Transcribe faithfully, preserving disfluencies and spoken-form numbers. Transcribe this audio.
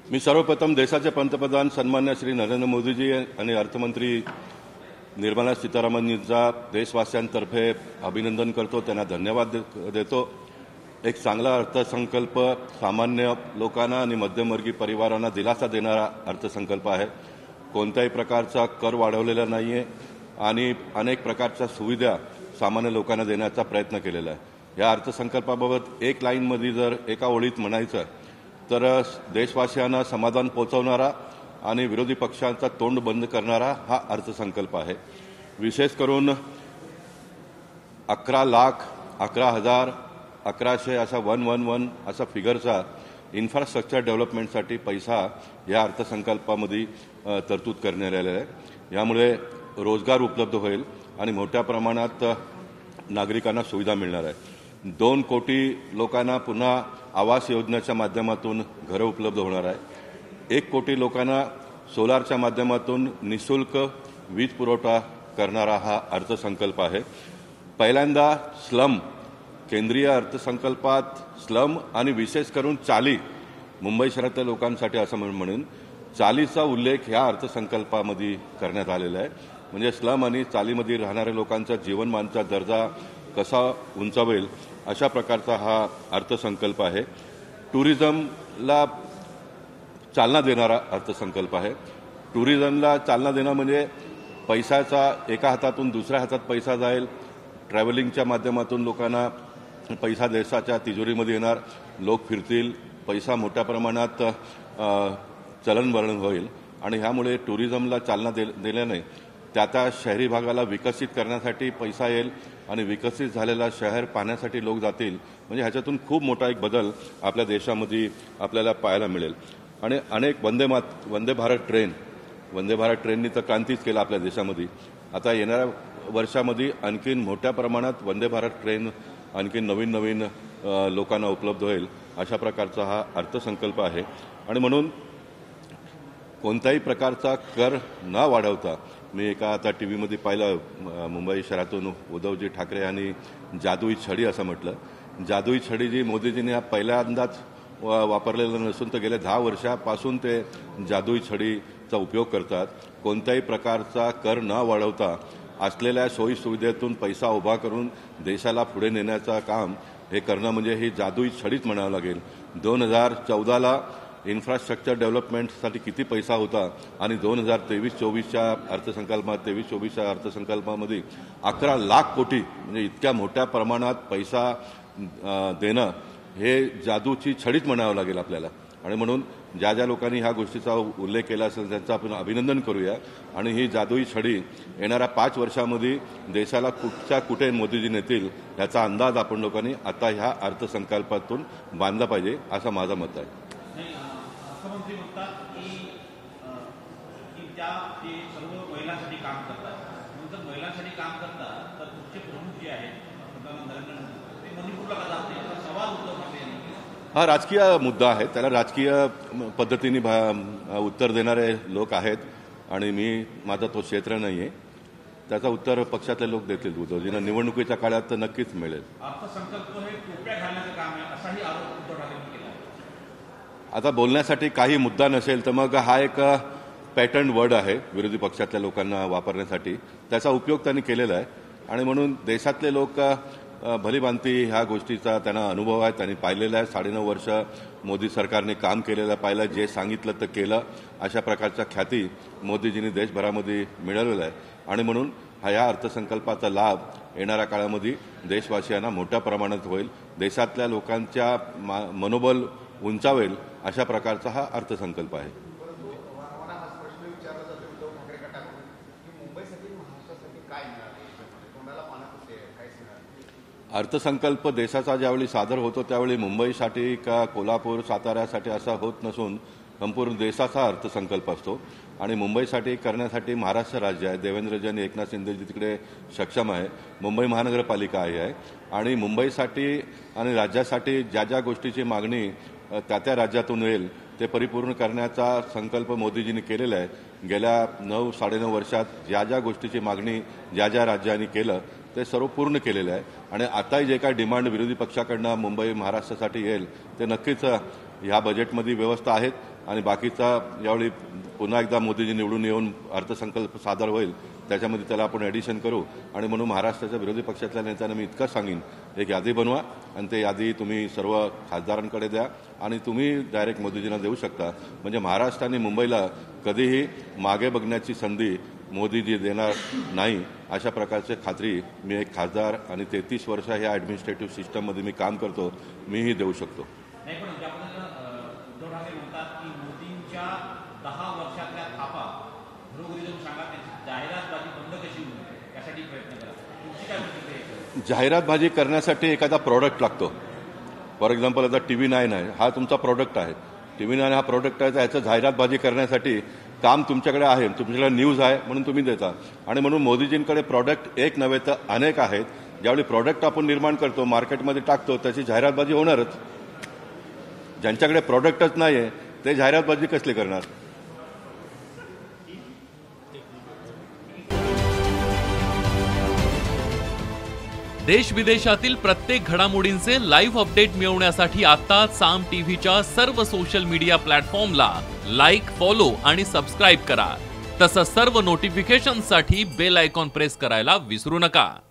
मी सर्वप्रथम देशाचे पंतप्रधान सन्मान्य श्री नरेंद्र मोदीजी आणि अर्थमंत्री निर्मला सीतारामनजींचा देशवासियांतर्फे अभिनंदन करतो, त्यांना धन्यवाद देतो। एक चांगला अर्थसंकल्प सामान्य लोकांना आणि मध्यमवर्गीय परिवारांना दिलासा देणारा अर्थसंकल्प आहे। कोणत्याही प्रकारचा कर वाढवलेला नाहीये आणि अनेक प्रकारच्या सुविधा सामान्य लोकांना देण्याचा प्रयत्न केलेला आहे। या अर्थसंकल्पाबाबत एक लाईनमध्ये जर एका ओळीत म्हणायचं तर देशवासियांना समाधान पोहोचवणारा आणि विरोधी पक्षांचा तोंड बंद करणारा हा अर्थसंकल्प आहे। विशेष करून अकरा लाख अकरा हजार अकराशे असा वन वन वन असा फिगरचा इन्फ्रास्ट्रक्चर डेव्हलपमेंटसाठी पैसा या अर्थसंकल्पामध्ये तरतूद करण्यात आलेला आहे। यामुळे रोजगार उपलब्ध होईल आणि मोठ्या प्रमाणात नागरिकांना सुविधा मिळणार आहे। दोन कोटी लोकांना पुन्हा आवास योजनेच्या माध्यमातून घरं उपलब्ध होणार आहे। एक कोटी लोकांना सोलारच्या माध्यमातून निशुल्क वीज पुरवठा करणारा हा अर्थसंकल्प आहे। पहिल्यांदा स्लम केंद्रीय अर्थसंकल्पात स्लम आणि विशेष करून चाली मुंबई शहरातल्या लोकांसाठी असं म्हणून चालीचा उल्लेख ह्या अर्थसंकल्पामध्ये करण्यात आलेला आहे। म्हणजे स्लम आणि चालीमध्ये राहणाऱ्या लोकांचा जीवनमानाचा दर्जा कसा उंचावेल अशा प्रकारचा हा अर्थसंकल्प आहे। टुरिझमला चालना देणारा अर्थसंकल्प आहे। टुरिझमला चालना देणं म्हणजे पैशाचा एका हातातून दुसऱ्या हातात पैसा जाईल, ट्रॅव्हलिंगच्या माध्यमातून लोकांना पैसा देशाच्या तिजोरीमध्ये येणार, लोक फिरतील, पैसा मोठ्या प्रमाणात चलनवलन होईल आणि ह्यामुळे टुरिझमला चालना दे दिल्याने त्या त्या शहरी भागाला विकसित करण्यासाठी पैसा येईल आणि विकसित झालेला शहर पाहण्यासाठी लोक जातील। म्हणजे ह्याच्यातून खूप मोठा एक बदल आपल्या देशामध्ये आपल्याला पाहायला मिळेल। आणि अनेक वंदे मात वंदे भारत ट्रेन वंदे भारत ट्रेननी तर क्रांतीच केला आपल्या देशामध्ये। आता येणाऱ्या वर्षामध्ये आणखीन मोठ्या प्रमाणात वंदे भारत ट्रेन आणखीन नवीन नवीन लोकांना उपलब्ध होईल अशा प्रकारचा हा अर्थसंकल्प आहे। आणि म्हणून कोणत्याही प्रकारचा कर न वाढवता मी एका आता टी व्हीमध्ये पाहिलं, मुंबई शहरातून उद्धवजी ठाकरे यांनी जादुई छडी असं म्हटलं। जादुई छडी जी मोदीजींनी हा पहिल्यांदाच वापरलेलं नसून तर गेल्या दहा वर्षापासून ते जादुई छडीचा उपयोग करतात। कोणत्याही प्रकारचा कर न वाढवता असलेल्या सोयी सुविधेतून पैसा उभा करून देशाला पुढे नेण्याचं काम हे करणं म्हणजे ही जादुई छडीच म्हणावं लागेल। दोन हजार चौदाला इन्फ्रास्ट्रक्चर डेव्हलपमेंटसाठी किती पैसा होता आणि दोन हजार तेवीस चोवीसच्या अर्थसंकल्पात तेवीस चोवीसच्या अर्थसंकल्पामध्ये अकरा लाख कोटी म्हणजे इतक्या मोठ्या प्रमाणात पैसा देणं हे जादूची छडीच म्हणावं लागेल आपल्याला। आणि म्हणून ज्या ज्या लोकांनी ह्या गोष्टीचा उल्लेख केला असेल त्यांचं आपण अभिनंदन करूया। आणि ही जादुई छडी येणाऱ्या पाच वर्षामध्ये देशाला कुठच्या कुठे मोदीजी नेतील याचा अंदाज आपण लोकांनी आता ह्या अर्थसंकल्पातून बांधला पाहिजे असं माझं मत आहे। अर्थमंत्री म्हणतात की त्या ते सर्व महिलांसाठी काम करतात। जर महिलांसाठी काम करतात तर तुमचे प्रमुख जे आहेत पंतप्रधान नरेंद्र मोदी ते मणिपूरला का जात नाही असा सवाल उद्धव ठाकरे यांनी केला। हा राजकीय मुद्दा आहे, त्याला राजकीय पद्धतीने उत्तर देणारे लोक आहेत आणि मी माझा तो क्षेत्र नाही आहे, त्याचं उत्तर पक्षातले लोक देतील। उद्धवजींना निवडणुकीच्या काळात तर नक्कीच मिळेल। अर्थसंकल्प हे टोप्या घालण्याचं काम आहे असाही आरोप उद्धव ठाकरेंनी केला। आता बोलण्यासाठी काही मुद्दा नसेल तर मग हा एक पॅटर्न वर्ड आहे विरोधी पक्षातल्या लोकांना वापरण्यासाठी, त्याचा उपयोग त्यांनी केलेला आहे। आणि म्हणून देशातले लोक भलीभांती ह्या गोष्टीचा त्यांना अनुभव आहे, त्यांनी पाहिलेला आहे। साडेनऊ वर्ष मोदी सरकारने काम केलेलं पाहिलं, जे सांगितलं तर केलं अशा प्रकारच्या ख्याती मोदीजींनी देशभरामध्ये मिळवलेला आहे। आणि म्हणून हा या अर्थसंकल्पाचा लाभ येणाऱ्या काळामध्ये देशवासियांना मोठ्या प्रमाणात होईल, देशातल्या लोकांच्या मनोबल उंचावेल अशा प्रकारचा हा अर्थसंकल्प आहे। अर्थसंकल्प देशाचा ज्यावेळी सादर होतो त्यावेळी मुंबईसाठी का कोल्हापूर साताऱ्यासाठी असा होत नसून संपूर्ण देशाचा अर्थसंकल्प असतो। आणि मुंबईसाठी करण्यासाठी महाराष्ट्र राज्य आहे, देवेंद्रजी एकनाथ शिंदेजी तिकडे सक्षम आहे, मुंबई महानगरपालिका आहे आणि मुंबईसाठी आणि राज्यासाठी ज्या ज्या गोष्टीची मागणी त्या त्या राज्यातून येईल ते परिपूर्ण करण्याचा संकल्प मोदीजींनी केलेला आहे। गेल्या नऊ साडेनऊ वर्षात ज्या ज्या गोष्टीची मागणी ज्या ज्या राज्यांनी केलं ते सर्व पूर्ण केलेलं आहे। आणि आताही जे काही डिमांड विरोधी पक्षाकडनं मुंबई महाराष्ट्रासाठी येईल ते नक्कीच ह्या बजेटमध्ये व्यवस्था आहेत आणि बाकीचा यावेळी पुन्हा एकदा मोदीजी निवडून येऊन अर्थसंकल्प सादर होईल त्याच्यामध्ये त्याला आपण ॲडिशन करू आणि म्हणून महाराष्ट्राच्या विरोधी पक्षातल्या नेत्यांना मी इतकं सांगेन एक यादी बनवा आणि ते यादी तुम्ही सर्व खासदारांकडे द्या आणि तुम्ही डायरेक्ट मोदीजींना देऊ शकता. म्हणजे महाराष्ट्र आणि मुंबईला कधीही मागे बघण्याची संधी मोदीजी देणार नाही अशा प्रकारची खात्री मी एक खासदार आणि तेहतीस वर्ष ह्या ॲडमिनिस्ट्रेटिव्ह सिस्टममध्ये मी काम करतो मीही देऊ शकतो. नाही पण ज्या पद्धतीनं उद्धव ठाकरे म्हणतात की मोदींच्या दहा वर्षातल्या थापा घरोघरी जाऊन सांगा त्याची जाहिरातबाजी बंद कशी होईल यासाठी प्रयत्न करा. तुमची काय प्रतिक्रिया? जाहिरातबाजी करण्यासाठी एखादा प्रॉडक्ट लागतो. फॉर एक्झाम्पल आता टी व्ही नाईन आहे, हा तुमचा प्रॉडक्ट आहे. टी व्ही नाईन हा प्रॉडक्ट आहे तर ह्याचं जाहिरातबाजी करण्यासाठी काम तुमच्याकडे आहे, तुमच्याकडे न्यूज आहे म्हणून तुम्ही देता. आणि म्हणून मोदीजींकडे प्रॉडक्ट एक नव्हे तर अनेक आहेत. ज्यावेळी प्रॉडक्ट आपण निर्माण करतो मार्केटमध्ये टाकतो त्याची जाहिरातबाजी होणारच. ज्यांच्याकडे प्रॉडक्टच नाही आहे ते जाहिरातबाजी कसली करणार? देश विदेशातील प्रत्येक घडामोडींचे लाईव्ह अपडेट मिळवण्यासाठी आता साम टीव्हीच्या सर्व सोशल मीडिया प्लॅटफॉर्मला लाईक, फॉलो आणि सबस्क्राईब करा. तसंच सर्व नोटिफिकेशनसाठी बेल आयकॉन प्रेस करायला विसरू नका.